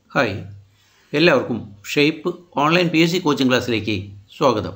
Hi, എല്ലാവർക്കും shape online PSC coaching ക്ലാസ്സിലേക്ക് സ്വാഗതം.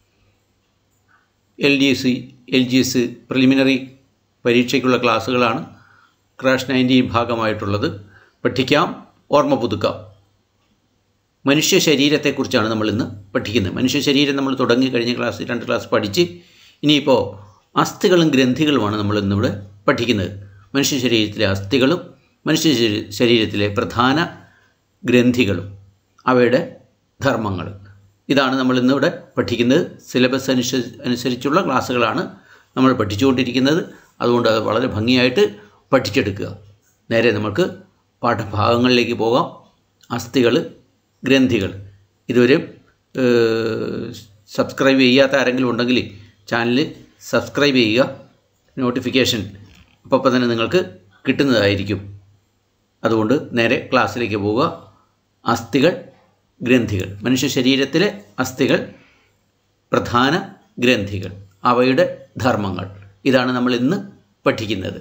LDC, LGS പ്രിലിമിനറി പരീക്ഷയ്ക്കുള്ള ക്ലാസ്സുകളാണ് ക്രാഷ് 90 ഭാഗമായിട്ടുള്ളത്. പഠിക്കാം, ഓർമ്മ പുതുക്കാം. മനുഷ്യ ശരീരത്തെക്കുറിച്ചാണ് നമ്മൾ ഇന്ന് പഠിക്കുന്നത്. മനുഷ്യ ശരീരം നമ്മൾ തുടങ്ങി കഴിഞ്ഞ ക്ലാസ് 2 ക്ലാസ് പഠിച്ച് ഇനിയിപ്പോൾ അസ്ഥികളും ഗ്രന്ഥികളുമാണ് നമ്മൾ ഇന്നിവിടെ പഠിക്കുന്നത്. മനുഷ്യ ശരീരത്തിലെ അസ്ഥികളും മനുഷ്യ ശരീരത്തിലെ പ്രധാന ഗ്രന്ഥികളും അവയുടെ ധർമ്മങ്ങൾ, ഇതാണ് നമ്മൾ ഇന്നിവിടെ പഠിക്കുന്നത്. സിലബസ് അനുസരിച്ചുള്ള ക്ലാസ്സുകളാണ് നമ്മൾ പഠിച്ചുകൊണ്ടിരിക്കുന്നത്. അതുകൊണ്ട് അത് വളരെ ഭംഗിയായിട്ട് പഠിച്ചെടുക്കുക. നേരെ നമുക്ക് പാഠഭാഗങ്ങളിലേക്ക് പോകാം. അസ്ഥികൾ, ഗ്രന്ഥികൾ. ഇതുവരെ സബ്സ്ക്രൈബ് ചെയ്യാത്ത ആരെങ്കിലും ഉണ്ടെങ്കിൽ ചാനൽ സബ്സ്ക്രൈബ് ചെയ്യുക. നോട്ടിഫിക്കേഷൻ അപ്പോൾ തന്നെ നിങ്ങൾക്ക് കിട്ടുന്നതായിരിക്കും. അതുകൊണ്ട് നേരെ ക്ലാസ്സിലേക്ക് പോവുക. അസ്ഥികൾ, ഗ്രന്ഥികൾ. മനുഷ്യ ശരീരത്തിലെ അസ്ഥികൾ, പ്രധാന ഗ്രന്ഥികൾ, അവയുടെ ധർമ്മങ്ങൾ, ഇതാണ് നമ്മൾ ഇന്ന് പഠിക്കുന്നത്.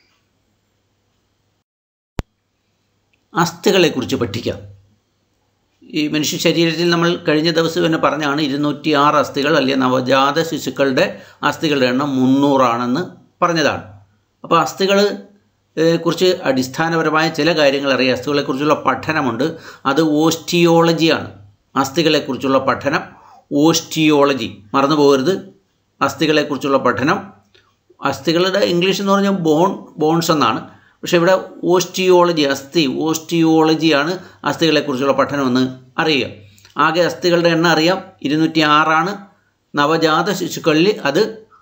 അസ്ഥികളെക്കുറിച്ച് പഠിക്കാം. ഈ മനുഷ്യ ശരീരത്തിൽ നമ്മൾ കഴിഞ്ഞ ദിവസം തന്നെ പറഞ്ഞാണ് 206 അസ്ഥികൾ, അല്ലെങ്കിൽ നവജാത ശിശുക്കളുടെ അസ്ഥികളുടെ എണ്ണം 300 പറഞ്ഞതാണ്. അപ്പോൾ അസ്ഥികൾ കുറിച്ച് അടിസ്ഥാനപരമായ ചില കാര്യങ്ങൾ അറിയാം. അസ്ഥികളെക്കുറിച്ചുള്ള പഠനമുണ്ട്, അത് ഓസ്റ്റിയോളജിയാണ്. അസ്ഥികളെക്കുറിച്ചുള്ള പഠനം ഓസ്റ്റിയോളജി, മറന്നു പോകരുത്. അസ്ഥികളെക്കുറിച്ചുള്ള പഠനം, അസ്ഥികളുടെ ഇംഗ്ലീഷ് എന്ന് പറഞ്ഞാൽ ബോൺസ് എന്നാണ്. പക്ഷേ ഇവിടെ ഓസ്റ്റിയോളജി, ഓസ്റ്റിയോളജിയാണ് അസ്ഥികളെക്കുറിച്ചുള്ള പഠനമെന്ന് അറിയുക. ആകെ അസ്ഥികളുടെ എണ്ണം അറിയാം, 206. നവജാത ശിശുക്കളിൽ അത്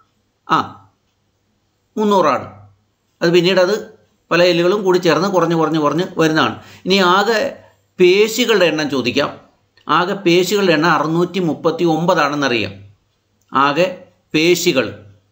300. അത് പിന്നീട് അത് പല എല്ലുകളും കൂടി ചേർന്ന് കുറഞ്ഞ് വരുന്നതാണ്. ഇനി ആകെ പേശികളുടെ എണ്ണം ചോദിക്കാം. ആകെ പേശികളുടെ എണ്ണം 639 ആകെ പേശികൾ.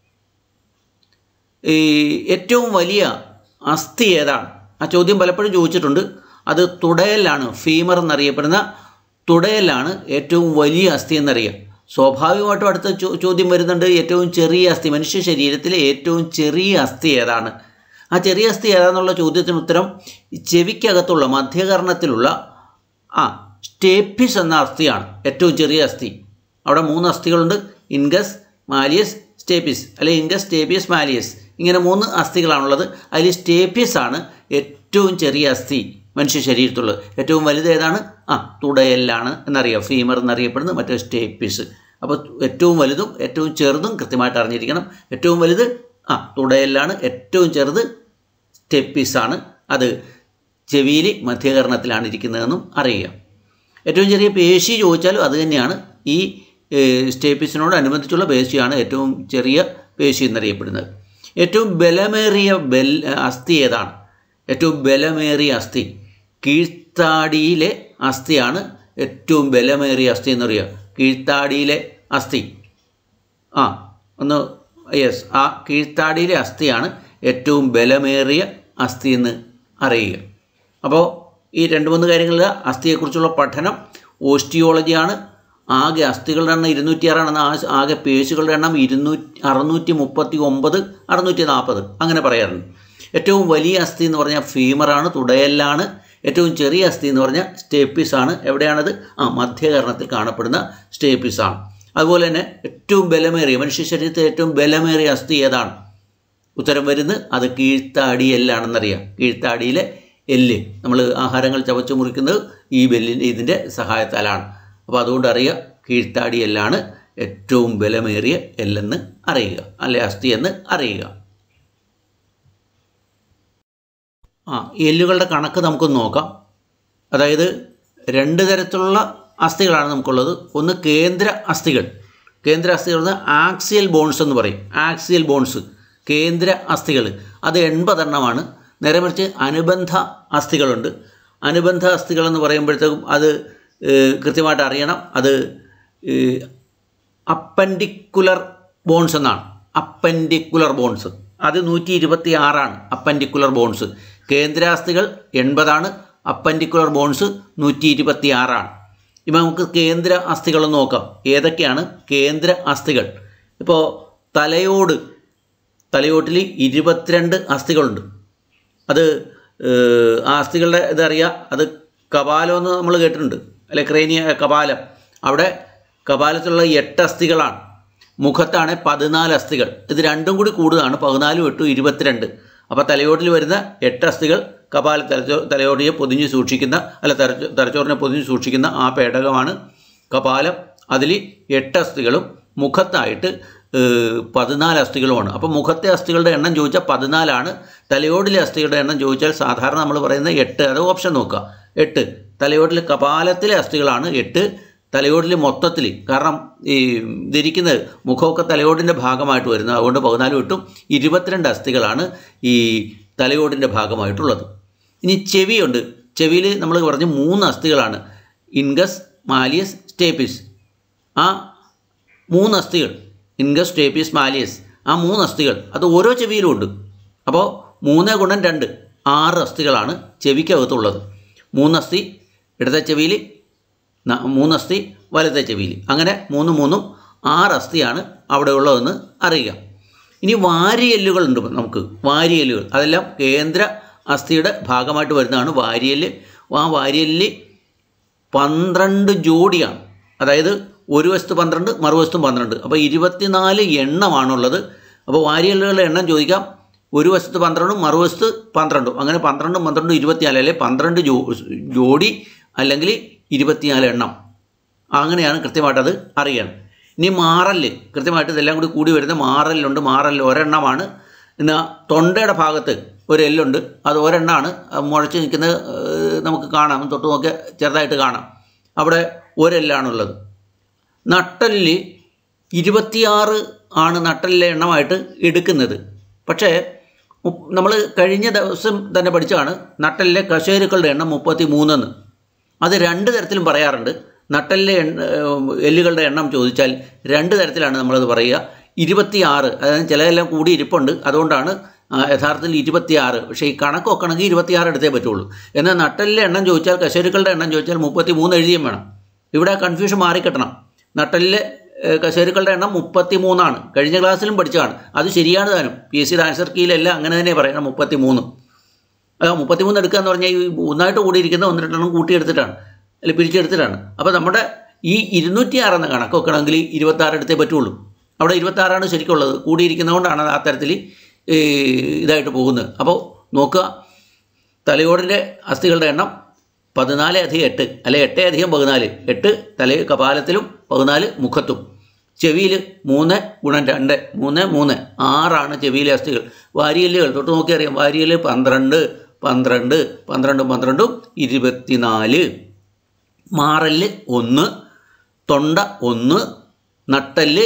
ഏറ്റവും വലിയ അസ്ഥി ഏതാണ്? ആ ചോദ്യം പലപ്പോഴും ചോദിച്ചിട്ടുണ്ട്. അത് തുടയലാണ്, ഫീമർ എന്നറിയപ്പെടുന്ന തുടയലാണ് ഏറ്റവും വലിയ അസ്ഥി എന്നറിയാം. സ്വാഭാവികമായിട്ടും അടുത്ത ചോദ്യം വരുന്നുണ്ട്, ഏറ്റവും ചെറിയ അസ്ഥി, മനുഷ്യ ശരീരത്തിലെ ഏറ്റവും ചെറിയ അസ്ഥി ഏതാണ്? ആ ചെറിയ അസ്ഥി ഏതാണെന്നുള്ള ചോദ്യത്തിന് ഉത്തരം ചെവിക്കകത്തുള്ള മധ്യകർണത്തിലുള്ള സ്റ്റേപ്പിസ് എന്ന അസ്ഥിയാണ് ഏറ്റവും ചെറിയ അസ്ഥി. അവിടെ 3 അസ്ഥികളുണ്ട്, ഇൻഗസ്, മാലിയസ്, സ്റ്റേപ്പിസ്, അല്ലെങ്കിൽ ഇൻഗസ്, സ്റ്റേപ്പിയസ്, മാലിയസ്, ഇങ്ങനെ 3 അസ്ഥികളാണുള്ളത്. അതിൽ സ്റ്റേപ്പിയസ് ആണ് ഏറ്റവും ചെറിയ അസ്ഥി മനുഷ്യ ശരീരത്തിലുള്ളത്. ഏറ്റവും വലുത് ഏതാണ്? തുടയലാണ് എന്നറിയാം, ഫീമർ എന്നറിയപ്പെടുന്നത്, മറ്റേ സ്റ്റേപ്പിസ്. അപ്പോൾ ഏറ്റവും വലുതും ഏറ്റവും ചെറുതും കൃത്യമായിട്ട് അറിഞ്ഞിരിക്കണം. ഏറ്റവും വലുത് തുടയലാണ്, ഏറ്റവും ചെറുത് സ്റ്റെപ്പിസാണ്. അത് ചെവിയിൽ മധ്യകർണത്തിലാണ് ഇരിക്കുന്നതെന്നും അറിയുക. ഏറ്റവും ചെറിയ പേശി ചോദിച്ചാലും അത് തന്നെയാണ്. ഈ സ്റ്റേപ്പിസിനോട് അനുബന്ധിച്ചുള്ള പേശിയാണ് ഏറ്റവും ചെറിയ പേശി എന്നറിയപ്പെടുന്നത്. ഏറ്റവും ബലമേറിയ അസ്ഥി ഏതാണ്? ഏറ്റവും ബലമേറിയ അസ്ഥി കീഴ്ത്താടിയിലെ അസ്ഥിയാണ് ഏറ്റവും ബലമേറിയ അസ്ഥി എന്നറിയുക. കീഴ്ത്താടിയിലെ അസ്ഥി, കീഴ്ത്താടിയിലെ അസ്ഥിയാണ് ഏറ്റവും ബലമേറിയ അസ്ഥി എന്ന് അറിയുക. അപ്പോൾ ഈ 2-3 കാര്യങ്ങളിൽ അസ്ഥിയെക്കുറിച്ചുള്ള പഠനം ഓസ്റ്റിയോളജിയാണ്. ആകെ അസ്ഥികളുടെ എണ്ണം 206 ആകെ പേശികളുടെ എണ്ണം 639, 640 അങ്ങനെ പറയാറുണ്ട്. ഏറ്റവും വലിയ അസ്ഥി എന്ന് പറഞ്ഞാൽ ഫീമറാണ്, തുടയലാണ്. ഏറ്റവും ചെറിയ അസ്ഥി എന്ന് പറഞ്ഞാൽ സ്റ്റേപ്പിസാണ്. എവിടെയാണത്? മധ്യകർണത്തിൽ കാണപ്പെടുന്ന സ്റ്റേപ്പിസാണ്. അതുപോലെ തന്നെ ഏറ്റവും ബലമേറിയ, മനുഷ്യ ശരീരത്തിൽ ഏറ്റവും ബലമേറിയ അസ്ഥി ഏതാണ്? ഉത്തരം വരുന്നത് അത് കീഴ്ത്താടി എല്ലാണെന്നറിയാം. കീഴ്ത്താടിയിലെ എല്ല്, നമ്മൾ ആഹാരങ്ങൾ ചവച്ചു മുറിക്കുന്നത് ഈ ഇതിൻ്റെ സഹായത്താലാണ്. അപ്പോൾ അതുകൊണ്ട് അറിയുക, കീഴ്ത്താടി എല്ലാണ് ഏറ്റവും ബലമേറിയ എല്ലെന്ന് അറിയുക, അല്ലെ അസ്ഥി എന്ന് അറിയുക. എല്ലുകളുടെ കണക്ക് നമുക്കൊന്ന് നോക്കാം. അതായത് 2 തരത്തിലുള്ള അസ്ഥികളാണ് നമുക്കുള്ളത്. ഒന്ന് കേന്ദ്ര അസ്ഥികൾ. കേന്ദ്ര അസ്ഥികൾ ആക്സിയൽ ബോൺസ് എന്ന് പറയും. ആക്സിയൽ ബോൺസ്, കേന്ദ്ര അസ്ഥികൾ, അത് 80 നേരെ മറിച്ച് അനുബന്ധ അസ്ഥികളുണ്ട്. അനുബന്ധ അസ്ഥികൾ എന്ന് പറയുമ്പോഴത്തേക്കും അത് കൃത്യമായിട്ട് അറിയണം. അത് അപ്പൻഡിക്കുലർ ബോൺസ് എന്നാണ്. അപ്പൻഡിക്കുലർ ബോൺസ് അത് 126 അപ്പൻഡിക്കുലർ ബോൺസ്. കേന്ദ്രാസ്ഥികൾ 80, അപ്പൻഡിക്കുലർ ബോൺസ് 126. ഇപ്പം നമുക്ക് കേന്ദ്ര അസ്ഥികളൊന്ന് നോക്കാം. ഏതൊക്കെയാണ് കേന്ദ്ര അസ്ഥികൾ? ഇപ്പോൾ തലയോട്ടിൽ 22 അസ്ഥികളുണ്ട്. അത് ആ അസ്ഥികളുടെ ഇതറിയാം. അത് കപാലം എന്ന് നമ്മൾ കേട്ടിട്ടുണ്ട് അല്ലെ, കപാലം. അവിടെ കപാലത്തിലുള്ള 8 അസ്ഥികളാണ്. മുഖത്താണ് 14 അസ്ഥികൾ. ഇത് രണ്ടും കൂടി കൂടുതലാണ്. 14 8 22. അപ്പോൾ തലയോട്ടിൽ വരുന്ന 8 അസ്ഥികൾ തലയോടിയെ പൊതിഞ്ഞ് സൂക്ഷിക്കുന്ന തലച്ചോറിനെ പൊതിഞ്ഞ് സൂക്ഷിക്കുന്ന ആ പേടകമാണ് കപാലം. അതിൽ 8 അസ്ഥികളും മുഖത്തായിട്ട് 14 അസ്ഥികളുമാണ്. അപ്പോൾ മുഖത്തെ അസ്ഥികളുടെ എണ്ണം ചോദിച്ചാൽ 14ആണ്. തലയോടിലെ അസ്ഥികളുടെ എണ്ണം ചോദിച്ചാൽ സാധാരണ നമ്മൾ പറയുന്ന 8. അത് ഓപ്ഷൻ നോക്കുക. 8 തലയോടിൽ കപാലത്തിലെ അസ്ഥികളാണ് 8. തലയോടിൽ മൊത്തത്തിൽ, കാരണം ഈ ധരിക്കുന്നത് മുഖമൊക്കെ തലയോടിൻ്റെ ഭാഗമായിട്ട് വരുന്നത്, അതുകൊണ്ട് 14 8 22 അസ്ഥികളാണ് ഈ തലയോടിൻ്റെ ഭാഗമായിട്ടുള്ളത്. ഇനി ചെവിയുണ്ട്. ചെവിയിൽ നമ്മൾ പറഞ്ഞ് 3 അസ്ഥികളാണ്, ഇൻഗസ്, മാലിയസ്, സ്റ്റേപ്പിസ്. ആ 3 അസ്ഥികൾ, ഇൻഗസ്, സ്റ്റേപ്പിസ്, മാലിയസ്, ആ 3 അസ്ഥികൾ അത് ഓരോ ചെവിയിലും ഉണ്ട്. അപ്പോൾ 3 × 2 6 അസ്ഥികളാണ് ചെവിക്കകത്തുള്ളത്. 3 അസ്ഥി ഇടത്തെ ചെവിയിൽ, 3 അസ്ഥി വലത്തെ ചെവിയിൽ, അങ്ങനെ 3 3 6 അസ്ഥിയാണ് അവിടെ ഉള്ളതെന്ന് അറിയുക. ഇനി വാരിയെല്ലുകളുണ്ട് നമുക്ക്. വാരിയെല്ലുകൾ അതെല്ലാം കേന്ദ്ര അസ്ഥിയുടെ ഭാഗമായിട്ട് വരുന്നതാണ് വാരിയെല്ല്. ആ വാരിയെല്ലിൽ 12 ജോഡിയാണ്. അതായത് ഒരു വശത്ത് 12 മറുവശത്തും 12. അപ്പോൾ 24 എണ്ണമാണുള്ളത്. അപ്പോൾ വാരിയെല്ലുകളുടെ എണ്ണം ചോദിക്കാം. ഒരു വശത്ത് 12 മറുവശത്ത് 12, അങ്ങനെ 12 12 24, അല്ലെ 12 ജോഡി അല്ലെങ്കിൽ 24 എണ്ണം. അങ്ങനെയാണ് കൃത്യമായിട്ടത് അറിയണം. ഇനി മാറല്, കൃത്യമായിട്ട് ഇതെല്ലാം കൂടി വരുന്ന മാറലുണ്ട്. മാറൽ ഒരെണ്ണമാണ്. എന്നാൽ തൊണ്ടയുടെ ഭാഗത്ത് ഒരു എല്ലുണ്ട്, അത് ഒരെണ്ണമാണ്. മുഴച്ച് നിൽക്കുന്നത് നമുക്ക് കാണാം, തൊട്ട് നോക്കിയാൽ ചെറുതായിട്ട് കാണാം. അവിടെ ഒരെല്ലാണുള്ളത്. നട്ടലിൽ 26 ആണ് നട്ടലിലെ എണ്ണമായിട്ട് എടുക്കുന്നത്. പക്ഷേ നമ്മൾ കഴിഞ്ഞ ദിവസം തന്നെ പഠിച്ചതാണ് നട്ടലിലെ കശേരുക്കളുടെ എണ്ണം 33 അത് 2 തരത്തിലും പറയാറുണ്ട്. നട്ടലിലെ എല്ലുകളുടെ എണ്ണം ചോദിച്ചാൽ 2 തരത്തിലാണ് നമ്മളത് പറയുക. 26, അതായത് ചിലതെല്ലാം കൂടി ഇരിപ്പുണ്ട്, അതുകൊണ്ടാണ് യഥാർത്ഥത്തിൽ 26. പക്ഷേ ഈ കണക്ക് വെക്കണമെങ്കിൽ 26 എടുത്തേ പറ്റുള്ളൂ. എന്നാൽ നട്ടലിലെ എണ്ണം ചോദിച്ചാൽ, കശേരുക്കളുടെ എണ്ണം ചോദിച്ചാൽ 33 എഴുതിയും വേണം. ഇവിടെ കൺഫ്യൂഷൻ മാറിക്കിട്ടണം. നട്ടലിലെ കശേരുക്കളുടെ എണ്ണം 33ആണ്. കഴിഞ്ഞ ക്ലാസ്സിലും പഠിച്ചതാണ്. അത് ശരിയാണ് താനും. PSC ആൻസർ കീയിലെല്ലാം അങ്ങനെ തന്നെ പറയണം 33. 33 എടുക്കുക എന്ന് പറഞ്ഞാൽ ഈ ഒന്നായിട്ട് കൂടിയിരിക്കുന്ന 1 2 കൂട്ടിയെടുത്തിട്ടാണ്, അല്ലെങ്കിൽ പിരിച്ചെടുത്തിട്ടാണ്. അപ്പോൾ നമ്മുടെ ഈ 206 എന്ന കണക്ക് വെക്കണമെങ്കിൽ 26 എടുത്തേ പറ്റുള്ളൂ. അവിടെ 26ആണ് ശരിക്കുള്ളത്. കൂടിയിരിക്കുന്നതുകൊണ്ടാണ് ആ തരത്തിൽ ഇതായിട്ട് പോകുന്നത്. അപ്പോൾ നോക്കുക, തലയോടിൻ്റെ അസ്ഥികളുടെ എണ്ണം 14 + 8, അല്ലെ 8 + 14. 8 കപാലത്തിലും 14 മുഖത്തും. ചെവിയിൽ 3 × 2 3 3 6ആണ് ചെവിയിലെ അസ്ഥികൾ. വാരിയെല്ലുകൾ തൊട്ട് നോക്കി അറിയാം. വാരിയെല്ല് 12 12 12 12 24. മാറല് 1, തൊണ്ട 1, നട്ടല്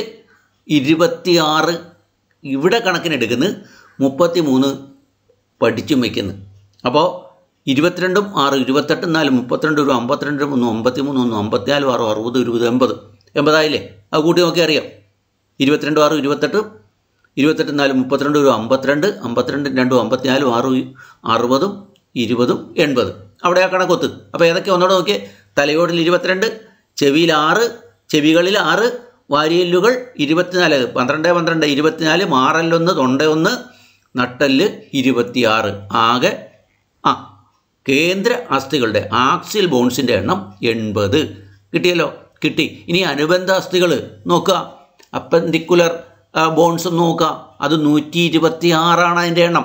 26. ഇവിടെ കണക്കിനെടുക്കുന്നത് 33 പഠിച്ചും വയ്ക്കുന്നു. അപ്പോൾ 22 6 28 4 32 1 52 3 53 1 54 6 60 20 80 80ആയില്ലേ? അത് കൂട്ടി നോക്കി അറിയാം. 22 6 28 28 4 32 1 52 52 2 54 6 60 20 80. അവിടെ ആ കണക്കൊത്ത്. അപ്പോൾ ഏതൊക്കെ ഒന്നോടെ നോക്കിയേ. തലയോടിൽ 22, ചെവിയിൽ 6, ചെവികളിൽ 6, വാരിയെല്ലുകൾ 24 12 12 24, മാറല്ലൊന്ന്, തൊണ്ട 1, നട്ടല് 26. ആകെ കേന്ദ്ര അസ്ഥികളുടെ ആക്സിൽ ബോൺസിൻ്റെ എണ്ണം 80. കിട്ടിയല്ലോ? കിട്ടി. ഇനി അനുബന്ധ അസ്ഥികൾ നോക്കുക. അപ്പൻഡിക്കുലർ ബോൺസ് നോക്കുക. അത് 126ആണ് അതിൻ്റെ എണ്ണം.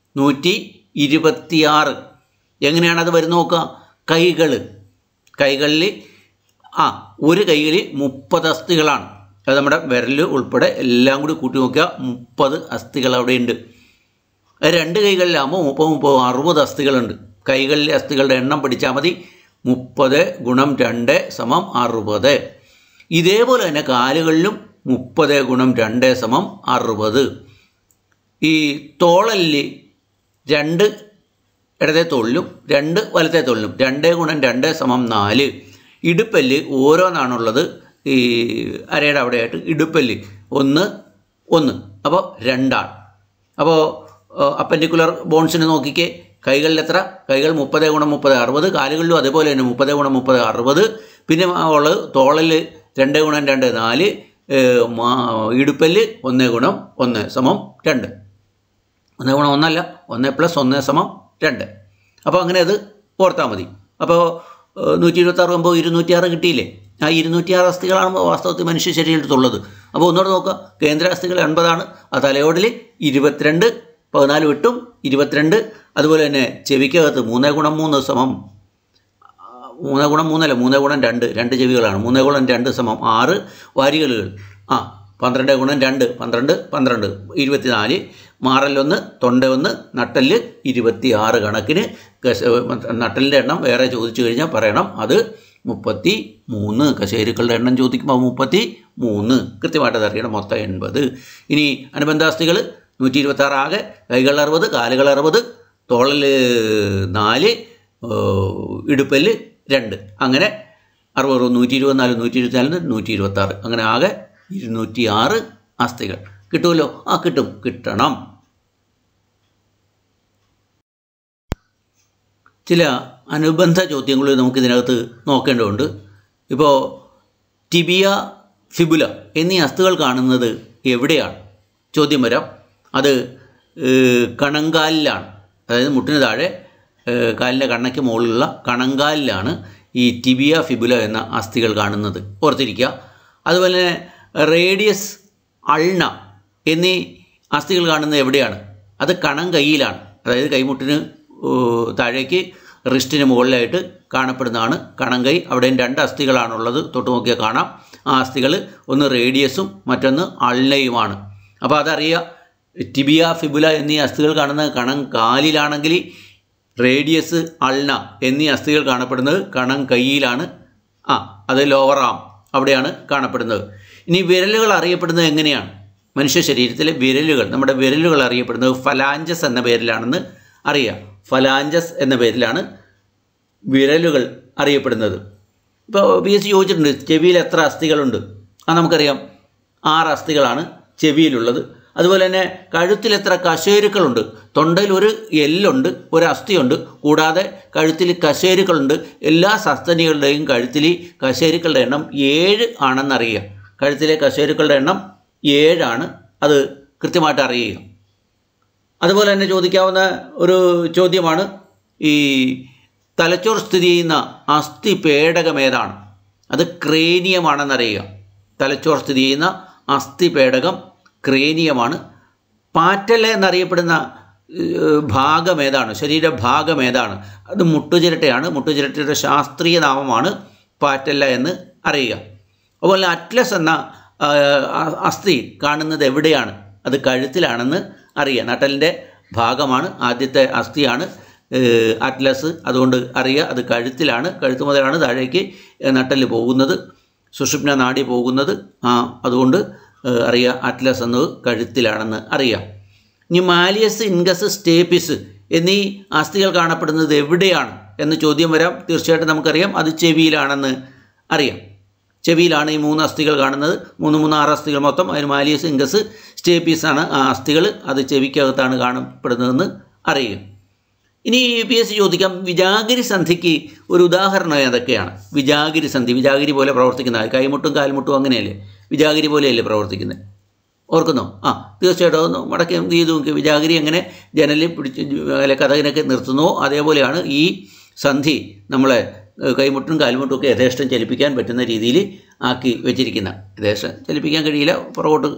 126. എങ്ങനെയാണ് അത് വരുന്നത് നോക്കുക. കൈകളിൽ ഒരു കൈയിൽ 30 അസ്ഥികളാണ്. അത് നമ്മുടെ വിരൽ ഉൾപ്പെടെ എല്ലാം കൂടി കൂട്ടി നോക്കുക 30 അസ്ഥികൾ അവിടെയുണ്ട്. 2 കൈകളിലാകുമ്പോൾ 30 30 60 അസ്ഥികളുണ്ട്. കൈകളിലെ അസ്ഥികളുടെ എണ്ണം പഠിച്ചാൽ മതി. 30 × 2 = 60. ഇതേപോലെ തന്നെ കാലുകളിലും 30 × 2 = 60. ഈ തോളലിൽ 2 ഇടത്തെ തോളിലും 2 വലത്തെ തോളിലും 2 × 2 = 4. ഇടുപ്പല്ല് ഓരോന്നാണുള്ളത്. ഈ അരയുടെ അവിടെയായിട്ട് ഇടുപ്പല്ല് 1 1. അപ്പോൾ 2 ആണ്. അപ്പോൾ അപ്പൻഡിക്കുലർ ബോൺസിന് നോക്കിക്കേ. കൈകളിൽ എത്ര? കൈകൾ 30 × 30 60. കാലുകളിലും അതേപോലെ തന്നെ 30 × 30 60. പിന്നെ ഉള്ളത് തോളിൽ 2 × 2 4. ഇടുപ്പല്ല് 1 × 1 = 2. 1 × 1 അല്ല, 1 + 1 = 2. അപ്പോൾ അങ്ങനെ അത് ഓർത്താൽ മതി. അപ്പോൾ 126 ആകുമ്പോൾ 206 കിട്ടിയില്ലേ? ആ 206 അസ്ഥികളാണ് വാസ്തവത്തിൽ മനുഷ്യ ശരീരത്തിലുള്ളത്. അപ്പോൾ ഒന്നുകൂടെ നോക്കുക, കേന്ദ്രാസ്ഥികൾ 80 ആ തലയോടിൽ 22, 14 വിട്ടും 22. അതുപോലെ തന്നെ ചെവിക്കകത്ത് 3 × 3 സമം 3 × 3 അല്ല 3 × 2 2 ചെവികളാണ്. 3 × 2 സമം 6 വാരികലുകൾ. 12 × 2 12 12 24. മാറലൊന്ന്, തൊണ്ടയൊന്ന്, നട്ടല് 26 കണക്കിന്. നട്ടലിൻ്റെ എണ്ണം വേറെ ചോദിച്ചു കഴിഞ്ഞാൽ പറയണം, അത് 33. കശേരുക്കളുടെ എണ്ണം ചോദിക്കുമ്പോൾ 33 കൃത്യമായിട്ട് അറിയണം. മൊത്തം 80. ഇനി അനുബന്ധാസ്ഥികൾ 126 ആകെ. കൈകൾ 60, കാലുകൾ 60, തോളൽ 4, ഇടുപ്പല് 2. അങ്ങനെ 60, 124, 124, 126. അങ്ങനെ ആകെ 206 അസ്ഥികൾ കിട്ടുമല്ലോ. കിട്ടണം. ചില അനുബന്ധ ചോദ്യങ്ങൾ നമുക്കിതിനകത്ത് നോക്കേണ്ടതുണ്ട്. ഇപ്പോൾ ടിബിയ, ഫിബുല എന്നീ അസ്ഥികൾ കാണുന്നത് എവിടെയാണ്? ചോദ്യം വരാം. അത് കണങ്കാലിലാണ്. അതായത് മുട്ടിന് താഴെ കാലിൻ്റെ കണ്ണയ്ക്ക് മുകളിലുള്ള കണങ്കാലിലാണ് ഈ ടിബിയ, ഫിബുല എന്ന അസ്ഥികൾ കാണുന്നത്. ഓർത്തിരിക്കുക. അതുപോലെ തന്നെ റേഡിയസ്, അൾന എന്നീ അസ്ഥികൾ കാണുന്നത് എവിടെയാണ്? അത് കണങ്കൈയിലാണ്. അതായത് കൈമുട്ടിന് താഴേക്ക് റിസ്റ്റിന് മുകളിലായിട്ട് കാണപ്പെടുന്നതാണ് കണങ്കൈ. അവിടെയും 2 അസ്ഥികളാണുള്ളത്. തൊട്ട് നോക്കിയാൽ കാണാം. ആ അസ്ഥികൾ ഒന്ന് റേഡിയസും മറ്റൊന്ന് അൾനയുമാണ്. അപ്പോൾ അതറിയുക. ടിബിയ, ഫിബുല എന്നീ അസ്ഥികൾ കാണുന്നത് കണങ്കാലിലാണെങ്കിൽ റേഡിയസ്, അൾന എന്നീ അസ്ഥികൾ കാണപ്പെടുന്നത് കണങ്കൈയിലാണ്. അത് ലോവർ ആം അവിടെയാണ് കാണപ്പെടുന്നത്. ഇനി വിരലുകൾ അറിയപ്പെടുന്നത് എങ്ങനെയാണ്? മനുഷ്യ ശരീരത്തിലെ വിരലുകൾ, നമ്മുടെ വിരലുകൾ അറിയപ്പെടുന്നത് ഫലാഞ്ചസ് എന്ന പേരിലാണെന്ന് അറിയുക. ഫലാഞ്ചസ് എന്ന പേരിലാണ് വിരലുകൾ അറിയപ്പെടുന്നത്. ഇപ്പോൾ PSC ചോദിച്ചിട്ടുണ്ട്, ചെവിയിൽ എത്ര അസ്ഥികളുണ്ട്? നമുക്കറിയാം, 6 അസ്ഥികളാണ് ചെവിയിലുള്ളത്. അതുപോലെ തന്നെ കഴുത്തിൽ എത്ര കശേരുക്കളുണ്ട്? തൊണ്ടയിൽ ഒരു എല്ലുണ്ട്, ഒരു അസ്ഥിയുണ്ട്. കൂടാതെ കഴുത്തിൽ കശേരുക്കളുണ്ട്. എല്ലാ സസ്തനികളുടെയും കഴുത്തിൽ കശേരുക്കളുടെ എണ്ണം 7 ആണെന്നറിയുക. കഴുത്തിലെ കശേരുക്കളുടെ എണ്ണം 7 ആണ്. അത് കൃത്യമായിട്ട് അറിയുക. അതുപോലെ തന്നെ ചോദിക്കാവുന്ന ഒരു ചോദ്യമാണ്, ഈ തലച്ചോർ സ്ഥിതി ചെയ്യുന്ന അസ്ഥി പേടകം ഏതാണ്? അത് ക്രേനിയമാണെന്നറിയുക. തലച്ചോർ സ്ഥിതി ചെയ്യുന്ന അസ്ഥി പേടകം ക്രേനിയമാണ്. പാറ്റല എന്നറിയപ്പെടുന്ന ഭാഗം ഏതാണ്? ശരീരഭാഗം ഏതാണ്? അത് മുട്ടുചിരട്ടയാണ്. മുട്ടുചിരട്ടയുടെ ശാസ്ത്രീയ നാമമാണ് പാറ്റല്ല എന്ന് അറിയുക. അതുപോലെ അറ്റ്ലസ് എന്ന അസ്ഥി കാണുന്നത് എവിടെയാണ്? അത് കഴുത്തിലാണെന്ന് അറിയുക. നട്ടലിൻ്റെ ഭാഗമാണ്. ആദ്യത്തെ അസ്ഥിയാണ് അറ്റ്ലസ്. അതുകൊണ്ട് അറിയുക, അത് കഴുത്തിലാണ്. കഴുത്ത് മുതലാണ് താഴേക്ക് നട്ടല് പോകുന്നത്, സുഷുമ്ന നാഡി പോകുന്നത്. അതുകൊണ്ട് അറിയുക, അറ്റ്ലസ് എന്നത് കഴുത്തിലാണെന്ന് അറിയാം. ഇനി മാലിയസ്, ഇൻഗസ്, സ്റ്റേപ്പിസ് എന്നീ അസ്ഥികൾ കാണപ്പെടുന്നത് എവിടെയാണ് എന്ന് ചോദ്യം വരാം. തീർച്ചയായിട്ടും നമുക്കറിയാം, അത് ചെവിയിലാണെന്ന് അറിയാം. ചെവിയിലാണ് ഈ 3 അസ്ഥികൾ കാണുന്നത്. 3 6 അസ്ഥികൾ മൊത്തം. അതിന് മാലിയസ്, ഇൻഗസ്, സ്റ്റേപ്പീസ് ആണ് ആ അസ്ഥികൾ. അത് ചെവിക്കകത്താണ് കാണപ്പെടുന്നതെന്ന് അറിയുക. ഇനി PSC ചോദിക്കാം, വിജാഗിരി സന്ധിക്ക് ഒരു ഉദാഹരണം ഏതൊക്കെയാണ്? വിജാഗിരി സന്ധി, വിജാഗിരി പോലെ പ്രവർത്തിക്കുന്ന, കൈമുട്ടും കാൽമുട്ടും അങ്ങനെയല്ലേ, വിജാഗിരി പോലെയല്ലേ പ്രവർത്തിക്കുന്നത്? ഓർക്കുന്നോ? തീർച്ചയായിട്ടും അതൊന്ന് മടക്കി ചെയ്തു നോക്കി. വിജാഗിരി എങ്ങനെ ജനലിൽ പിടിച്ച് അല്ലെ കഥകിനൊക്കെ നിർത്തുന്നുവോ അതേപോലെയാണ് ഈ സന്ധി നമ്മളെ കൈമുട്ടും കാൽമുട്ടും ഒക്കെ യഥേഷ്ടം ചലിപ്പിക്കാൻ പറ്റുന്ന രീതിയിൽ ആക്കി വെച്ചിരിക്കുന്ന. യഥേഷ്ടം ചലിപ്പിക്കാൻ കഴിയില്ല, പുറകോട്ട്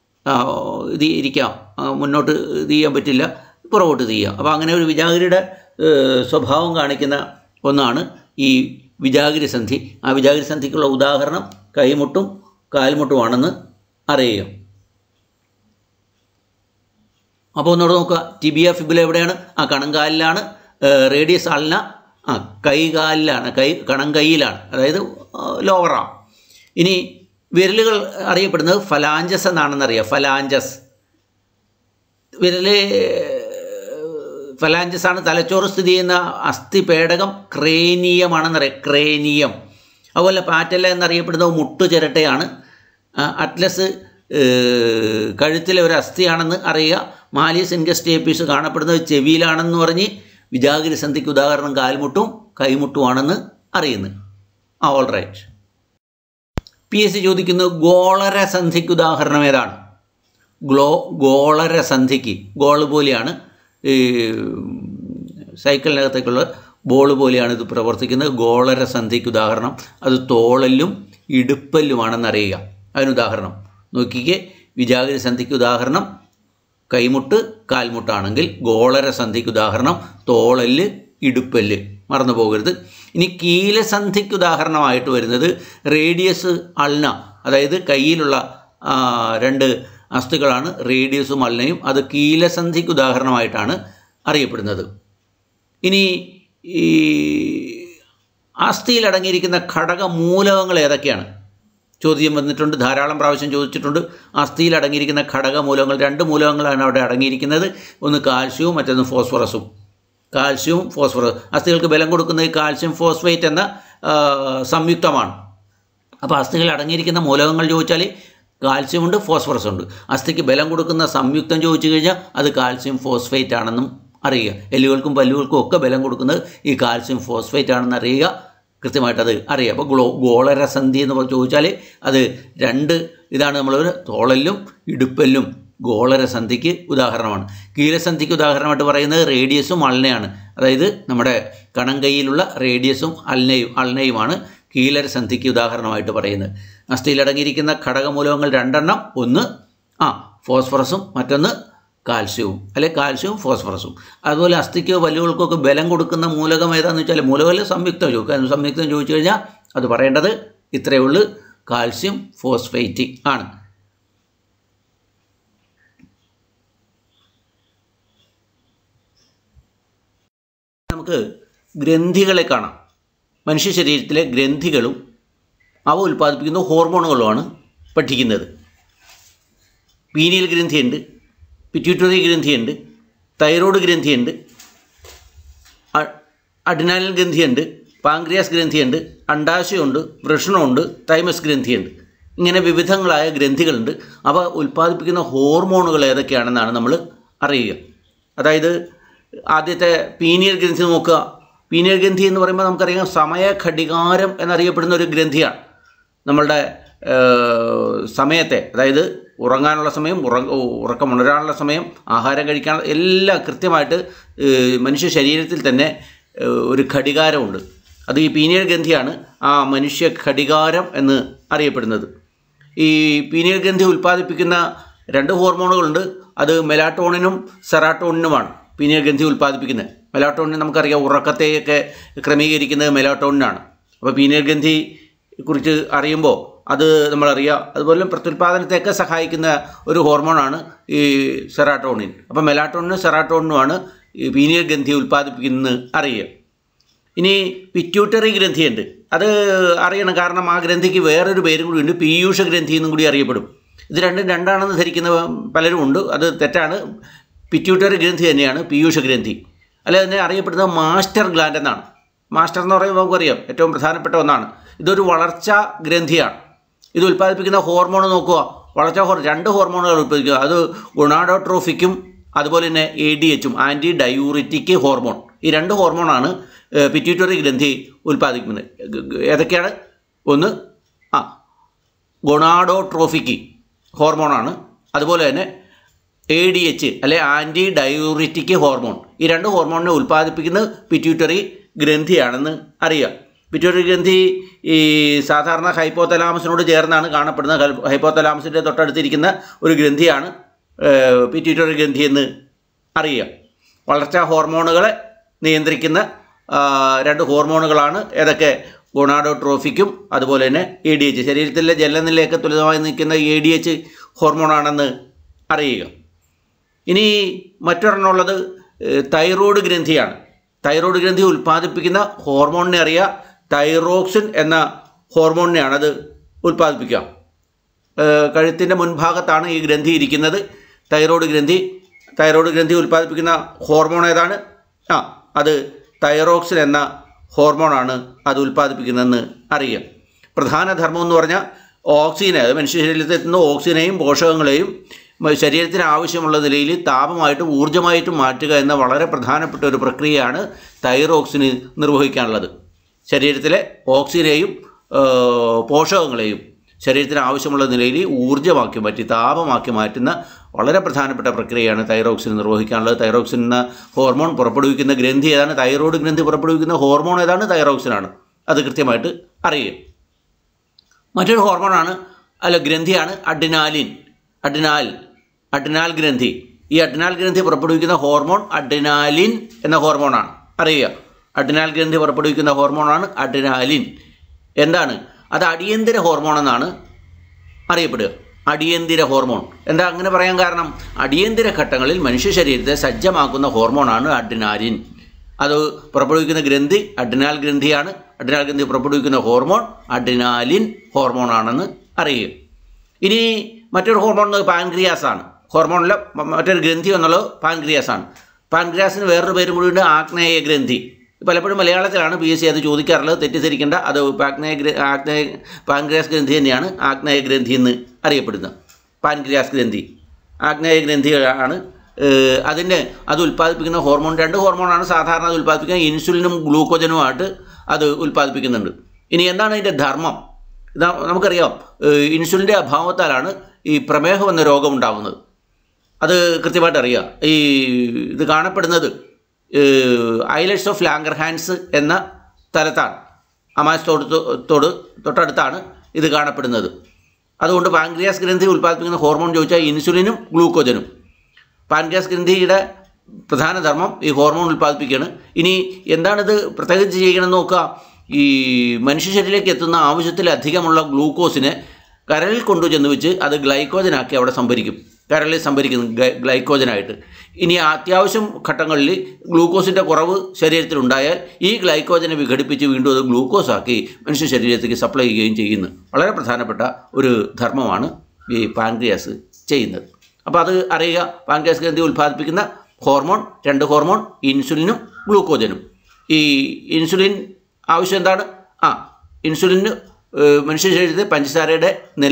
ഇരിക്കാം, മുന്നോട്ട് ഇത് ചെയ്യാൻ പറ്റില്ല, പുറകോട്ട് ചെയ്യാം. അപ്പോൾ അങ്ങനെ ഒരു വിജാഗിരിയുടെ സ്വഭാവം കാണിക്കുന്ന ഒന്നാണ് ഈ വിജാഗിരി സന്ധി. ആ വിജാഗിരി സന്ധിക്കുള്ള ഉദാഹരണം കൈമുട്ടും കാൽമുട്ടുമാണെന്ന് അറിയുക. അപ്പോൾ ഒന്നുകൂടെ നോക്കുക, ടിബിയ, ഫിബുല എവിടെയാണ്? കണങ്കാലിലാണ്. റേഡിയസ് അൾന കൈകാലിലാണ്, കണങ്കൈയിലാണ്, അതായത് ലോവറാം. ഇനി വിരലുകൾ അറിയപ്പെടുന്നത് ഫലാഞ്ചസ് എന്നാണെന്നറിയാം. ഫലാഞ്ചസ് ഫലാഞ്ചസ് ആണ്. തലച്ചോറ് സ്ഥിതി ചെയ്യുന്ന അസ്ഥി പേടകം ക്രേനിയമാണെന്നറിയാം. ക്രേനിയം. അതുപോലെ പാറ്റല എന്നറിയപ്പെടുന്നത് മുട്ടുചിരട്ടയാണ്. അറ്റ്ലസ് കഴുത്തിലെ ഒരു അസ്ഥിയാണെന്ന് അറിയുക. മാലിയസ്, ഇൻഗസ്, സ്റ്റേപ്പീസ് കാണപ്പെടുന്നത് ചെവിയിലാണെന്ന് പറഞ്ഞ് വിജാഗിരി സന്ധിക്ക് ഉദാഹരണം കാൽമുട്ടും കൈമുട്ടുമാണെന്ന് അറിയുന്നു. All right. PSC ചോദിക്കുന്നത് ഗോളര സന്ധിക്ക് ഉദാഹരണം ഏതാണ്? ഗോളര സന്ധിക്ക്, ഗോൾ പോലെയാണ് ഈ സൈക്കിളിനകത്തേക്കുള്ള ബോൾ പോലെയാണ് ഇത് പ്രവർത്തിക്കുന്നത്. ഗോളര സന്ധിക്ക് ഉദാഹരണം അത് തോളലും ഇടുപ്പല്ലുമാണെന്നറിയുക. അതിനുദാഹരണം നോക്കിക്കേ, വിജാഗിരി സന്ധിക്ക് ഉദാഹരണം കൈമുട്ട് കാൽമുട്ടാണെങ്കിൽ ഗോളര സന്ധിക്ക് ഉദാഹരണം തോളല് ഇടുപ്പല്ല്, മറന്നു പോകരുത്. ഇനി കീലസന്ധിക്ക് ഉദാഹരണമായിട്ട് വരുന്നത് റേഡിയസ് അൾന, അതായത് കയ്യിലുള്ള രണ്ട് അസ്ഥികളാണ് റേഡിയസും അൾനയും. അത് കീലസന്ധിക്ക് ഉദാഹരണമായിട്ടാണ് അറിയപ്പെടുന്നത്. ഇനി ഈ അസ്ഥിയിൽ അടങ്ങിയിരിക്കുന്ന ഘടകമൂലകങ്ങൾ ഏതൊക്കെയാണ്? ചോദ്യം വന്നിട്ടുണ്ട്, ധാരാളം പ്രാവശ്യം ചോദിച്ചിട്ടുണ്ട്. അസ്ഥിയിൽ അടങ്ങിയിരിക്കുന്ന ഘടകമൂലകങ്ങൾ, 2 മൂലകങ്ങളാണ് അവിടെ അടങ്ങിയിരിക്കുന്നത്. ഒന്ന് കാൽസ്യവും മറ്റൊന്ന് ഫോസ്ഫറസും. കാൽസ്യവും ഫോസ്ഫറസ്, അസ്ഥികൾക്ക് ബലം കൊടുക്കുന്നത് ഈ കാൽസ്യം ഫോസ്ഫേറ്റ് എന്ന സംയുക്തമാണ്. അപ്പോൾ അസ്ഥികളിൽ അടങ്ങിയിരിക്കുന്ന മൂലകങ്ങൾ ചോദിച്ചാൽ കാൽസ്യമുണ്ട്, ഫോസ്ഫറസ് ഉണ്ട്. അസ്ഥിക്ക് ബലം കൊടുക്കുന്ന സംയുക്തം ചോദിച്ചു കഴിഞ്ഞാൽ അത് കാൽസ്യം ഫോസ്ഫേറ്റ് ആണെന്നും അറിയുക. എല്ലുകൾക്കും പല്ലുകൾക്കും ഒക്കെ ബലം കൊടുക്കുന്നത് ഈ കാൽസ്യം ഫോസ്ഫേറ്റ് ആണെന്ന് അറിയുക. കൃത്യമായിട്ടത് അറിയാം. അപ്പോൾ ഗോളരസന്ധി എന്ന് ചോദിച്ചാൽ അത് 2 ഇതാണ് നമ്മൾ തോളലും ഇടുപ്പല്ലും ഗോളരസന്ധിക്ക് ഉദാഹരണമാണ്. കീലസന്ധിക്ക് ഉദാഹരണമായിട്ട് പറയുന്നത് റേഡിയസും അൾനയാണ്. അതായത് നമ്മുടെ കണങ്കൈയിലുള്ള റേഡിയസും അൾനയുമാണ് കീലരസന്ധിക്ക് ഉദാഹരണമായിട്ട് പറയുന്നത്. അസ്ഥിയിലടങ്ങിയിരിക്കുന്ന ഘടകമൂലകങ്ങൾ 2 എണ്ണം, ഒന്ന് ഫോസ്ഫറസും മറ്റൊന്ന് കാൽസ്യവും, അല്ലെ കാൽസ്യവും ഫോസ്ഫറസും. അതുപോലെ അസ്ഥിക്കോ പല്ലുകൾക്കൊക്കെ ബലം കൊടുക്കുന്ന മൂലകം ഏതാണെന്ന് വെച്ചാൽ മൂലകമല്ല സംയുക്തം ചോദിക്കുക. സംയുക്തം ചോദിച്ചു കഴിഞ്ഞാൽ അത് പറയേണ്ടത് ഇത്രയേ ഉള്ളൂ, കാൽസ്യം ഫോസ്ഫേറ്റ് ആണ്. നമുക്ക് ഗ്രന്ഥികളെ കാണാം. മനുഷ്യ ശരീരത്തിലെ ഗ്രന്ഥികളും അവ ഉൽപ്പാദിപ്പിക്കുന്ന ഹോർമോണുകളുമാണ് പഠിക്കുന്നത്. പീനിയൽ ഗ്രന്ഥിയുണ്ട്, പിറ്റ്യൂട്ടറി ഗ്രന്ഥിയുണ്ട്, തൈറോയ്ഡ് ഗ്രന്ഥിയുണ്ട്, അഡ്രിനാലിൻ ഗ്രന്ഥിയുണ്ട്, പാങ്ക്രിയാസ് ഗ്രന്ഥിയുണ്ട്, അണ്ഡാശയമുണ്ട്, വൃഷണമുണ്ട്, തൈമസ് ഗ്രന്ഥിയുണ്ട്. ഇങ്ങനെ വിവിധങ്ങളായ ഗ്രന്ഥികളുണ്ട്. അവ ഉൽപ്പാദിപ്പിക്കുന്ന ഹോർമോണുകൾ ഏതൊക്കെയാണെന്നാണ് നമ്മൾ അറിയുക. അതായത് ആദ്യത്തെ പീനിയൽ ഗ്രന്ഥി നോക്കുക. പീനിയൽ ഗ്രന്ഥി എന്ന് പറയുമ്പോൾ നമുക്കറിയാം സമയഘടികാരം എന്നറിയപ്പെടുന്ന ഒരു ഗ്രന്ഥിയാണ്. നമ്മളുടെ സമയത്തെ, അതായത് ഉറങ്ങാനുള്ള സമയം, ഉറക്കമുണരാനുള്ള സമയം, ആഹാരം കഴിക്കാനുള്ള എല്ലാം കൃത്യമായിട്ട് മനുഷ്യ ശരീരത്തിൽ തന്നെ ഒരു ഘടികാരമുണ്ട്. അത് ഈ പീനിയൽ ഗ്രന്ഥിയാണ് ആ മനുഷ്യ ഘടികാരം എന്ന് അറിയപ്പെടുന്നത്. ഈ പീനിയൽ ഗ്രന്ഥി ഉൽപ്പാദിപ്പിക്കുന്ന 2 ഹോർമോണുകളുണ്ട്. അത് മെലാറ്റോണിനും സെറാട്ടോണിനുമാണ് പീനിയൽ ഗ്രന്ഥി ഉൽപ്പാദിപ്പിക്കുന്നത്. മെലാറ്റോണിൻ നമുക്കറിയാം, ഉറക്കത്തെയൊക്കെ ക്രമീകരിക്കുന്നത് മെലാറ്റോണിനാണ്. അപ്പോൾ പീനിയൽ ഗ്രന്ഥി കുറിച്ച് അറിയുമ്പോൾ അത് നമ്മളറിയാം. അതുപോലെ പ്രത്യുൽപാദനത്തെയൊക്കെ സഹായിക്കുന്ന ഒരു ഹോർമോണാണ് ഈ സെറാട്ടോണിൻ. അപ്പോൾ മെലാറ്റോണിനും സെറാട്ടോണിനുമാണ് ഈ പീനിയൽ ഗ്രന്ഥി ഉൽപ്പാദിപ്പിക്കുന്നത് അറിയുക. ഇനി പിറ്റ്യൂട്ടറി ഗ്രന്ഥിയുണ്ട്. അത് അറിയണം, കാരണം ആ ഗ്രന്ഥിക്ക് വേറൊരു പേരും കൂടി ഉണ്ട്, പീയൂഷ ഗ്രന്ഥി എന്നും കൂടി അറിയപ്പെടും. ഇത് രണ്ടും രണ്ടാണെന്ന് ധരിക്കുന്ന പലരും ഉണ്ട്. അത് തെറ്റാണ്. പിറ്റ്യൂട്ടറി ഗ്രന്ഥി തന്നെയാണ് പീയൂഷ ഗ്രന്ഥി. അല്ലെ തന്നെ അറിയപ്പെടുന്നത് മാസ്റ്റർ ഗ്ലാൻഡ് എന്നാണ്. മാസ്റ്റർ എന്ന് പറയുമ്പോൾ നമുക്കറിയാം ഏറ്റവും പ്രധാനപ്പെട്ട ഒന്നാണ്. ഇതൊരു വളർച്ചാ ഗ്രന്ഥിയാണ്. ഇത് ഉൽപ്പാദിപ്പിക്കുന്ന ഹോർമോൺ നോക്കുക, വളർച്ചാ 2 ഹോർമോണുകൾ ഉൽപ്പാദിപ്പിക്കുക. അത് ഗുണാഡോട്രോഫിക്കും അതുപോലെ തന്നെ ADH ആൻറ്റി ഡയൂറിറ്റിക് ഹോർമോൺ. ഈ 2 ഹോർമോണാണ് പിറ്റ്യൂട്ടറി ഗ്രന്ഥി ഉൽപ്പാദിപ്പിക്കുന്നത്. ഏതൊക്കെയാണ്? ഒന്ന് ഗുണാഡോട്രോഫിക് ഹോർമോണാണ്. അതുപോലെ തന്നെ ADH അല്ലെ ആൻറ്റി ഡയൂറിറ്റിക് ഹോർമോൺ. ഈ 2 ഹോർമോണിനെ ഉൽപ്പാദിപ്പിക്കുന്നത് പിറ്റ്യൂട്ടറി ഗ്രന്ഥിയാണെന്ന് അറിയാം. പിറ്റ്യൂട്ടറി ഗ്രന്ഥി ഈ സാധാരണ ഹൈപ്പോതലാമസിനോട് ചേർന്നാണ് കാണപ്പെടുന്നത്. ഹൈപ്പോതലാമസിൻ്റെ തൊട്ടടുത്തിരിക്കുന്ന ഒരു ഗ്രന്ഥിയാണ് പിറ്റ്യൂട്ടറി ഗ്രന്ഥി എന്ന് അറിയാം. വളർച്ചാ ഹോർമോണുകളെ നിയന്ത്രിക്കുന്ന 2 ഹോർമോണുകളാണ് ഏതൊക്കെ? ഗുണാഡോട്രോഫിക്കും അതുപോലെ തന്നെ ADH. ശരീരത്തിലെ ജലനിലയൊക്കെ തുലിതമായി നിൽക്കുന്ന ADH ഹോർമോണാണെന്ന് അറിയുക. ഇനി മറ്റൊരെണ്ണമുള്ളത് തൈറോയ്ഡ് ഗ്രന്ഥിയാണ്. തൈറോയ്ഡ് ഗ്രന്ഥി ഉൽപ്പാദിപ്പിക്കുന്ന ഹോർമോണിനെ അറിയാം, തൈറോക്സിൻ എന്ന ഹോർമോണിനെയാണ് അത് ഉൽപ്പാദിപ്പിക്കുക. കഴുത്തിൻ്റെ മുൻഭാഗത്താണ് ഈ ഗ്രന്ഥി ഇരിക്കുന്നത്. തൈറോയ്ഡ് ഗ്രന്ഥി ഉൽപ്പാദിപ്പിക്കുന്ന ഹോർമോൺ ഏതാണ്? അത് തൈറോക്സിൻ എന്ന ഹോർമോണാണ് അത് ഉൽപ്പാദിപ്പിക്കുന്നതെന്ന് അറിയാം. പ്രധാന ധർമ്മം എന്ന് പറഞ്ഞാൽ ഓക്സിജനെ, അത് മനുഷ്യ ശരീരത്തിൽ എത്തുന്ന ഓക്സിജനെയും പോഷകങ്ങളെയും ശരീരത്തിന് ആവശ്യമുള്ള നിലയിൽ താപമായിട്ടും ഊർജ്ജമായിട്ടും മാറ്റുക എന്ന വളരെ പ്രധാനപ്പെട്ട ഒരു പ്രക്രിയയാണ് തൈറോക്സിന് നിർവഹിക്കാനുള്ളത്. ശരീരത്തിലെ ഓക്സിജനെയും പോഷകങ്ങളെയും ശരീരത്തിന് ആവശ്യമുള്ള നിലയിൽ ഊർജ്ജമാക്കി മാറ്റി താപമാക്കി മാറ്റുന്ന വളരെ പ്രധാനപ്പെട്ട പ്രക്രിയയാണ് തൈറോക്സിൻ നിർവഹിക്കാനുള്ളത്. തൈറോക്സിൻ എന്ന ഹോർമോൺ പുറപ്പെടുവിക്കുന്ന ഗ്രന്ഥി ഏതാണ്? തൈറോയ്ഡ് ഗ്രന്ഥി പുറപ്പെടുവിക്കുന്ന ഹോർമോൺ ഏതാണ്? തൈറോക്സിനാണ്. അത് കൃത്യമായിട്ട് അറിയുക. മറ്റൊരു ഹോർമോണാണ് ഗ്രന്ഥിയാണ് അഡ്രിനാൽ ഗ്രന്ഥി. ഈ അഡ്രിനാൽ ഗ്രന്ഥി പുറപ്പെടുവിക്കുന്ന ഹോർമോൺ അഡ്രിനാലിൻ എന്ന ഹോർമോണാണ്. അറിയുക, അഡ്രിനാൽ ഗ്രന്ഥി പുറപ്പെടുവിക്കുന്ന ഹോർമോണാണ് അഡ്രിനാലിൻ. എന്താണ് അത്? അടിയന്തര ഹോർമോൺ എന്നാണ് അറിയപ്പെടുക. അടിയന്തര ഹോർമോൺ. എന്താ അങ്ങനെ പറയാൻ കാരണം? അടിയന്തര ഘട്ടങ്ങളിൽ മനുഷ്യ ശരീരത്തെ സജ്ജമാക്കുന്ന ഹോർമോണാണ് അഡ്രിനാലിൻ. അത് പുറപ്പെടുവിക്കുന്ന ഗ്രന്ഥി അഡ്രിനാൽ ഗ്രന്ഥിയാണ്. അഡ്രിനാൽ ഗ്രന്ഥി പുറപ്പെടുവിക്കുന്ന ഹോർമോൺ അഡ്രിനാലിൻ ഹോർമോണാണെന്ന് അറിയുക. ഇനി മറ്റൊരു ഹോർമോൺ പാൻക്രിയാസ് ആണ്. ഹോർമോണിലെ മറ്റൊരു ഗ്രന്ഥി എന്നുള്ളത് പാൻക്രിയാസ് ആണ്. പാൻക്രിയാസിന് വേറൊരു പേരും കൂടിയുണ്ട്, ആഗ്നേയ ഗ്രന്ഥി. പലപ്പോഴും മലയാളത്തിലാണ് PSC അത് ചോദിക്കാറുള്ളത്. തെറ്റിദ്ധരിക്കേണ്ട, അത് പാൻക്രിയാസ് ഗ്രന്ഥി തന്നെയാണ് ആഗ്നേയ ഗ്രന്ഥി എന്ന് അറിയപ്പെടുന്നത്. പാൻക്രിയാസ് ഗ്രന്ഥി ആഗ്നേയ ഗ്രന്ഥിയാണ്. അത് ഉൽപ്പാദിപ്പിക്കുന്ന ഹോർമോൺ 2 ഹോർമോണാണ് സാധാരണ അത് ഉൽപ്പാദിപ്പിക്കുന്നത്. ഇൻസുലിനും ഗ്ലൂക്കോജനുമായിട്ട് അത് ഉൽപ്പാദിപ്പിക്കുന്നുണ്ട്. ഇനി എന്താണ് ഇതിൻ്റെ ധർമ്മം? നമുക്കറിയാം, ഇൻസുലിൻ്റെ അഭാവത്താലാണ് ഈ പ്രമേഹം എന്ന രോഗം ഉണ്ടാകുന്നത്. അത് കൃത്യമായിട്ട് അറിയാം. ഇത് കാണപ്പെടുന്നത് ഐലറ്റ്സ് ഓഫ് ലാംഗർഹാൻസ് എന്ന സ്ഥലത്താണ്. തൊട്ടടുത്താണ് ഇത് കാണപ്പെടുന്നത്. അതുകൊണ്ട് പാൻക്രിയാസ് ഗ്രന്ഥി ഉൽപ്പാദിപ്പിക്കുന്ന ഹോർമോൺ ചോദിച്ചാൽ ഇൻസുലിനും ഗ്ലൂക്കോജനും. പാൻക്രിയാസ് ഗ്രന്ഥിയുടെ പ്രധാന ധർമ്മം ഈ ഹോർമോൺ ഉൽപ്പാദിപ്പിക്കുകയാണ്. ഇനി എന്താണിത് പ്രത്യേകിച്ച് ചെയ്യണമെന്ന് നോക്കുക. ഈ മനുഷ്യ ശരീരത്തിലേക്ക് എത്തുന്ന ആവശ്യത്തിലധികമുള്ള ഗ്ലൂക്കോസിനെ കരളിൽ കൊണ്ടുചെന്ന് വെച്ച് അത് ഗ്ലൈക്കോജനാക്കി അവിടെ സംഭരിക്കും. കരളിൽ സംഭരിക്കുന്നു ഗ്ലൈക്കോജനായിട്ട്. ഇനി അത്യാവശ്യം ഘട്ടങ്ങളിൽ ഗ്ലൂക്കോസിൻ്റെ കുറവ് ശരീരത്തിലുണ്ടായാൽ ഈ ഗ്ലൈക്കോജനെ വിഘടിപ്പിച്ച് വീണ്ടും അത് ഗ്ലൂക്കോസാക്കി മനുഷ്യ ശരീരത്തേക്ക് സപ്ലൈ ചെയ്യുകയും ചെയ്യുന്നു. വളരെ പ്രധാനപ്പെട്ട ഒരു ധർമ്മമാണ് ഈ പാൻക്രിയാസ് ചെയ്യുന്നത്. അപ്പോൾ അത് അറിയുക. പാൻക്രിയാസ് ഗ്രന്ഥി ഉൽപ്പാദിപ്പിക്കുന്ന ഹോർമോൺ 2 ഹോർമോൺ ഇൻസുലിനും ഗ്ലൂക്കോജനും. ഈ ഇൻസുലിൻ ആവശ്യം എന്താണ്? ഇൻസുലിന് മനുഷ്യ ശരീരത്തിൽ പഞ്ചസാരയുടെ നില,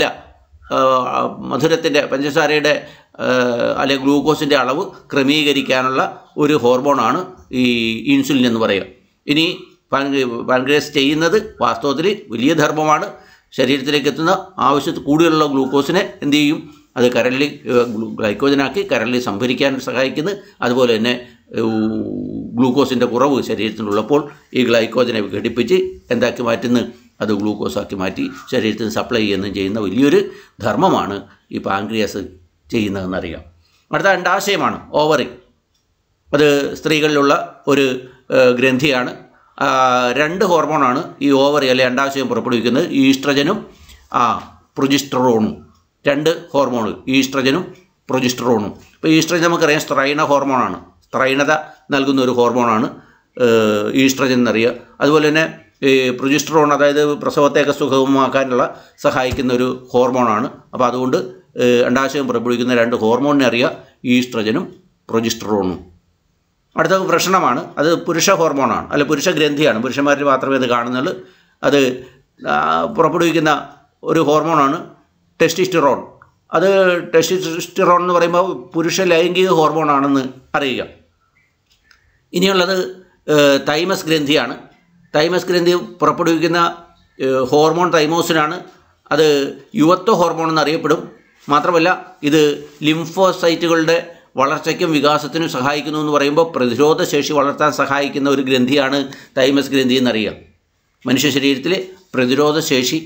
പഞ്ചസാരയുടെ അല്ലെങ്കിൽ ഗ്ലൂക്കോസിൻ്റെ അളവ് ക്രമീകരിക്കാനുള്ള ഒരു ഹോർമോണാണ് ഈ ഇൻസുലിൻ എന്ന് പറയുക. ഇനി പാൻക്രിയാസ് ചെയ്യുന്നത് വാസ്തവത്തിൽ വലിയ ധർമ്മമാണ്. ശരീരത്തിലേക്ക് എത്തുന്ന ആവശ്യത്തിൽ കൂടുതലുള്ള ഗ്ലൂക്കോസിനെ എന്ത് ചെയ്യും? അത് കരളിൽ ഗ്ലൈക്കോജനാക്കി കരളിൽ സംഭരിക്കാൻ സഹായിക്കുന്നു. അതുപോലെ തന്നെ ഗ്ലൂക്കോസിൻ്റെ കുറവ് ശരീരത്തിലുള്ളപ്പോൾ ഈ ഗ്ലൈക്കോജനെ ഘടിപ്പിച്ച് എന്താക്കി മാറ്റുന്നു? അത് ഗ്ലൂക്കോസാക്കി മാറ്റി ശരീരത്തിന് സപ്ലൈ ചെയ്യുന്ന വലിയൊരു ധർമ്മമാണ് ഈ പാൻക്രിയാസ് ചെയ്യുന്നതെന്നറിയാം. അടുത്ത അണ്ഡാശയമാണ്, ഓവറി. അത് സ്ത്രീകളിലുള്ള ഒരു ഗ്രന്ഥിയാണ്. 2 ഹോർമോണാണ് ഈ ഓവറി അല്ലെ അണ്ഡാശയം പുറപ്പെടുവിക്കുന്നത്. ഈസ്ട്രജനും പ്രൊജസ്റ്ററോണും. 2 ഹോർമോൺ, ഈസ്ട്രജനും പ്രൊജസ്റ്ററോണും. ഇപ്പോൾ ഈസ്ട്രജൻ നമുക്കറിയാം സ്ത്രൈണ ഹോർമോണാണ്. സ്ത്രൈണത നൽകുന്ന ഒരു ഹോർമോണാണ് ഈസ്ട്രജൻ എന്നറിയുക. അതുപോലെ തന്നെ പ്രൊജസ്റ്ററോൺ, അതായത് പ്രസവത്തെയൊക്കെ സുഗമമാക്കാനുള്ള സഹായിക്കുന്ന ഒരു ഹോർമോണാണ്. അപ്പോൾ അതുകൊണ്ട് അണ്ഡാശയം പുറപ്പെടുവിക്കുന്ന 2 ഹോർമോണിനെ അറിയുക, ഈസ്ട്രജനും പ്രൊജസ്റ്ററോണും. അടുത്തത് വൃഷണമാണ്. അത് പുരുഷ ഹോർമോണാണ്, അല്ല പുരുഷ ഗ്രന്ഥിയാണ്. പുരുഷന്മാരിൽ മാത്രമേ അത് കാണുന്നുള്ളൂ. അത് പുറപ്പെടുവിക്കുന്ന ഒരു ഹോർമോണാണ് ടെസ്റ്റോസ്റ്റെറോൺ. അത് ടെസ്റ്റോസ്റ്റെറോൺ എന്ന് പറയുമ്പോൾ പുരുഷ ലൈംഗിക ഹോർമോണാണെന്ന് അറിയുക. ഇനിയുള്ളത് തൈമസ് ഗ്രന്ഥിയാണ്. തൈമസ് ഗ്രന്ഥി പുറപ്പെടുവിക്കുന്ന ഹോർമോൺ തൈമോസിനാണ്. അത് യുവത്വ ഹോർമോൺ എന്നറിയപ്പെടും. മാത്രമല്ല ഇത് ലിംഫോസൈറ്റുകളുടെ വളർച്ചയ്ക്കും വികാസത്തിനും സഹായിക്കുന്നു എന്ന് പറയുമ്പോൾ പ്രതിരോധശേഷി വളർത്താൻ സഹായിക്കുന്ന ഒരു ഗ്രന്ഥിയാണ് തൈമസ് ഗ്രന്ഥി എന്നറിയുക. മനുഷ്യ ശരീരത്തിലെ പ്രതിരോധശേഷി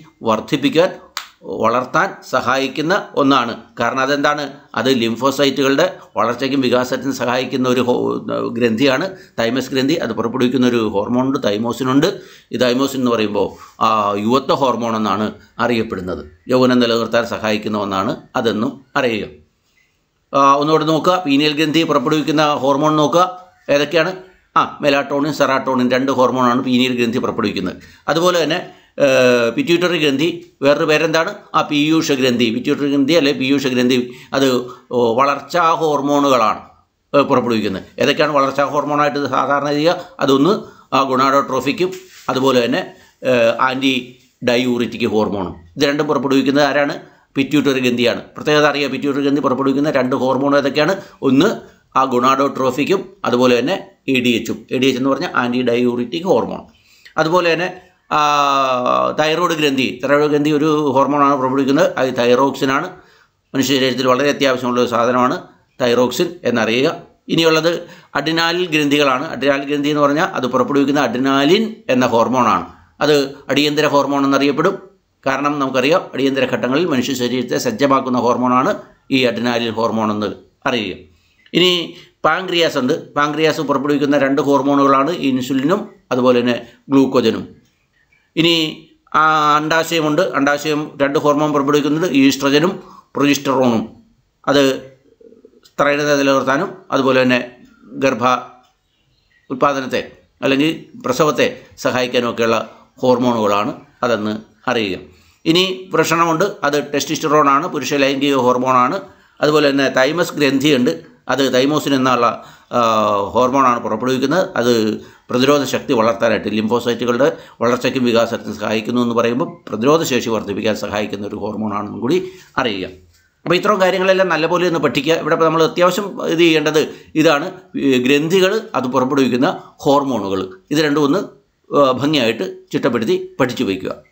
വളർത്താൻ സഹായിക്കുന്ന ഒന്നാണ്. കാരണം അതെന്താണ്? അത് ലിംഫോസൈറ്റുകളുടെ വളർച്ചയ്ക്കും വികാസത്തിനും സഹായിക്കുന്ന ഒരു ഗ്രന്ഥിയാണ് തൈമസ് ഗ്രന്ഥി. അത് പുറപ്പെടുവിക്കുന്ന ഒരു ഹോർമോണുണ്ട്, തൈമോസിനുണ്ട്. ഈ തൈമോസിൻ എന്ന് പറയുമ്പോൾ യുവത്വ ഹോർമോൺ എന്നാണ് അറിയപ്പെടുന്നത്. യൗവനം നിലനിർത്താൻ സഹായിക്കുന്ന ഒന്നാണ് അതെന്നും അറിയുക. ഒന്നുകൂടെ നോക്കുക. പീനിയൽ ഗ്രന്ഥി പുറപ്പെടുവിക്കുന്ന ഹോർമോൺ നോക്കുക. ഏതൊക്കെയാണ്? മെലാട്ടോണിൻ, സെറാട്ടോണിൻ 2 ഹോർമോണാണ് പീനിയൽ ഗ്രന്ഥി പുറപ്പെടുവിക്കുന്നത്. അതുപോലെ തന്നെ പിറ്റ്യൂട്ടറി ഗ്രന്ഥി വേറൊരു പേരെന്താണ്? പീയൂഷ ഗ്രന്ഥി. പിറ്റ്യൂട്ടറി ഗ്രന്ഥി അല്ലെ പീയൂഷ ഗ്രന്ഥി അത് വളർച്ചാ ഹോർമോണുകളാണ് പുറപ്പെടുവിക്കുന്നത്. ഏതൊക്കെയാണ് വളർച്ചാ ഹോർമോണായിട്ട് സാധാരണ ചെയ്യുക? അതൊന്ന് ഗുണാഡോട്രോഫിക്കും അതുപോലെ തന്നെ ആൻറ്റി ഡയൂറിറ്റിക് ഹോർമോണും. ഇത് 2 പുറപ്പെടുവിക്കുന്നത് ആരാണ്? പിറ്റ്യൂട്ടറി ഗ്രന്ഥിയാണ്. പ്രത്യേകത അറിയുക. പിറ്റ്യൂട്ടറി ഗ്രന്ഥി പുറപ്പെടുവിക്കുന്ന 2 ഹോർമോൺ ഏതൊക്കെയാണ്? ഒന്ന് ഗുണാഡോട്രോഫിക്കും അതുപോലെ തന്നെ ADH എന്ന് പറഞ്ഞാൽ ആൻറ്റി ഡയൂറിറ്റിക് ഹോർമോൺ. അതുപോലെ തന്നെ തൈറോയ്ഡ് ഗ്രന്ഥി ഒരു ഹോർമോണാണ് പുറപ്പെടുവിക്കുന്നത്. അത് തൈറോക്സിനാണ്. മനുഷ്യ ശരീരത്തിൽ വളരെ അത്യാവശ്യമുള്ള ഒരു സാധനമാണ് തൈറോക്സിൻ എന്നറിയുക. ഇനിയുള്ളത് അഡ്രിനാലിൻ ഗ്രന്ഥികളാണ്. അഡ്രിനാലിൻ ഗ്രന്ഥി എന്ന് പറഞ്ഞാൽ അത് പുറപ്പെടുവിക്കുന്ന അഡ്രിനാലിൻ എന്ന ഹോർമോണാണ്. അത് അടിയന്തര ഹോർമോൺ എന്നറിയപ്പെടും. കാരണം നമുക്കറിയാം അടിയന്തര ഘട്ടങ്ങളിൽ മനുഷ്യ ശരീരത്തെ സജ്ജമാക്കുന്ന ഹോർമോണാണ് ഈ അഡ്രിനാലിൻ ഹോർമോൺ എന്ന് അറിയുക. ഇനി പാങ്ക്രിയാസ് ഉണ്ട്. പാങ്ക്രിയാസ് പുറപ്പെടുവിക്കുന്ന 2 ഹോർമോണുകളാണ് ഇൻസുലിനും അതുപോലെ തന്നെ ഗ്ലൂക്കോജനും. ഇനി അണ്ടാശയമുണ്ട്. അണ്ടാശയം 2 ഹോർമോൺ പുറപ്പെടുവിക്കുന്നത് ഈസ്ട്രജനും പ്രൊജസ്റ്ററോണും. അത് സ്ത്രൈണത നിലനിർത്താനും അതുപോലെ തന്നെ ഗർഭ ഉൽപ്പാദനത്തെ അല്ലെങ്കിൽ പ്രസവത്തെ സഹായിക്കാനുമൊക്കെയുള്ള ഹോർമോണുകളാണ് അതെന്ന് അറിയുക. ഇനി വൃഷണമുണ്ട്. അത് ടെസ്റ്റോസ്റ്ററോണാണ്, പുരുഷ ലൈംഗിക ഹോർമോണാണ്. അതുപോലെ തന്നെ തൈമസ് ഗ്രന്ഥിയുണ്ട്. അത് തൈമോസിൻ എന്നുള്ള ഹോർമോണാണ് പുറപ്പെടുവിക്കുന്നത്. അത് പ്രതിരോധ ശക്തി വളർത്താനായിട്ട് ലിംഫോസൈറ്റുകളുടെ വളർച്ചയ്ക്കും വികാസത്തിനും സഹായിക്കുന്നു എന്ന് പറയുമ്പോൾ പ്രതിരോധശേഷി വർദ്ധിപ്പിക്കാൻ സഹായിക്കുന്ന ഒരു ഹോർമോണാണെന്നും കൂടി അറിയുക. അപ്പോൾ ഇത്തരം കാര്യങ്ങളെല്ലാം നല്ലപോലെ ഒന്ന് പഠിക്കുക. ഇവിടെ ഇപ്പോൾ നമ്മൾ അത്യാവശ്യം ഇത് ചെയ്യേണ്ടത് ഇതാണ്: ഗ്രന്ഥികൾ, അത് പുറപ്പെടുവിക്കുന്ന ഹോർമോണുകൾ. ഇത് രണ്ടും ഒന്ന് ഭംഗിയായിട്ട് ചിട്ടപ്പെടുത്തി പഠിച്ചു വയ്ക്കുക.